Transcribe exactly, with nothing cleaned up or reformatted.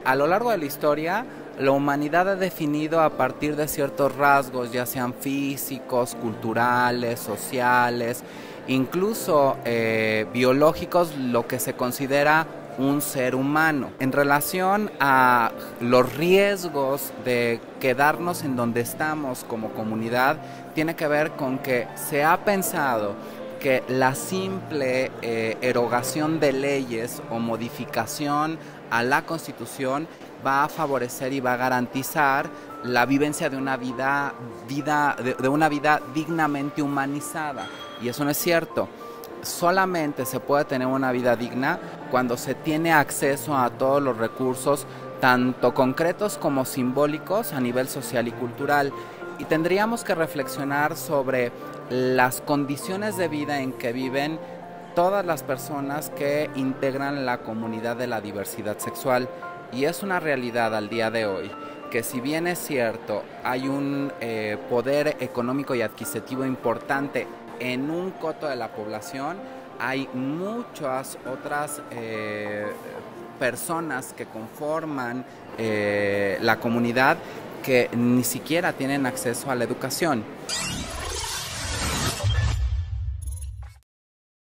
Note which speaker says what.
Speaker 1: a lo largo de la historia, la humanidad ha definido a partir de ciertos rasgos, ya sean físicos, culturales, sociales, incluso eh, biológicos, lo que se considera un ser humano. En relación a los riesgos de quedarnos en donde estamos como comunidad, tiene que ver con que se ha pensado que la simple eh, erogación de leyes o modificación a la Constitución va a favorecer y va a garantizar la vivencia de una vida, vida de, de una vida dignamente humanizada. Y eso no es cierto. Solamente se puede tener una vida digna cuando se tiene acceso a todos los recursos, tanto concretos como simbólicos, a nivel social y cultural. Y tendríamos que reflexionar sobre las condiciones de vida en que viven todas las personas que integran la comunidad de la diversidad sexual. Y es una realidad al día de hoy que, si bien es cierto, hay un eh, poder económico y adquisitivo importante en un coto de la población, hay muchas otras eh, personas que conforman eh, la comunidad que ni siquiera tienen acceso a la educación.